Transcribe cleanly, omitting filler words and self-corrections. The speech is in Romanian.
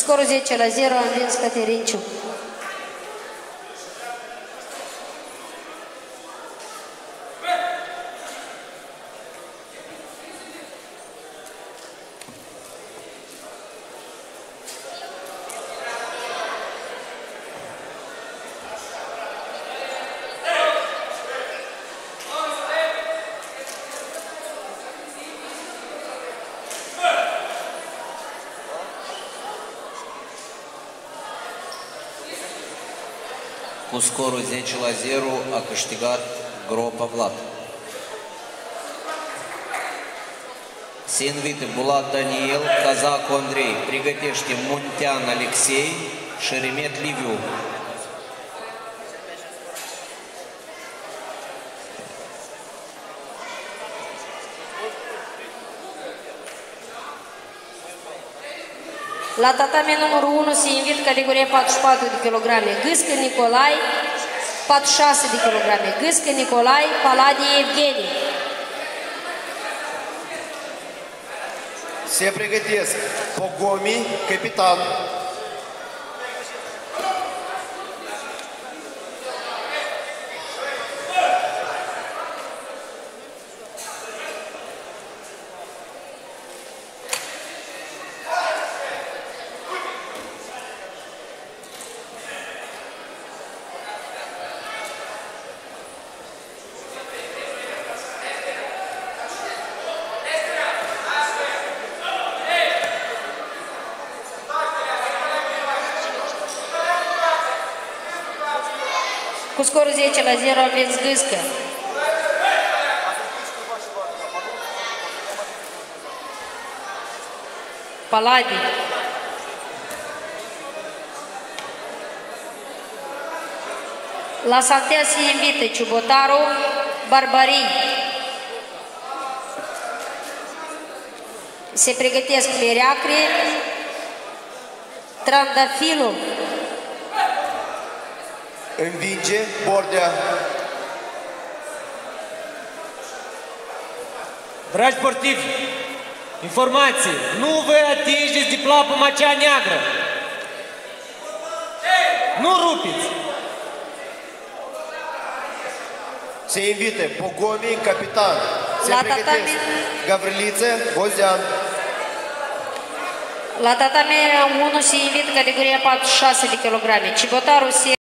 scorul 10-0 a învins Cătărin Ciuc. Cu scorul 10-0 a câștigat Gropa Vlad. Se invită Bulat Daniel, Cazacu Andrei, pregătește Muntean Alexei și Remet Liviu. La tatame numărul 1 se invită categoria 44 de kg Gâscă Nicolai, 46 de kg Gâscă Nicolai, Paladie Evgeni. Se pregătesc Pogomi, capitan. Cu scorul 10-0 a învins Gâscă. Paladie. La saltea se invită Ciubotaru, Barbarii. Se pregătesc Mereacre, Trandafilu. Învinge Bordea. Dragi sportivi, informație, nu vă atingeți de plapuma cea neagră. Nu rupiți. Se invită Pogomi, capitan. Se pregătesc Gavriliță, Bozean. La tatame 1 se invită categoria 46 de kg. Cibotaru se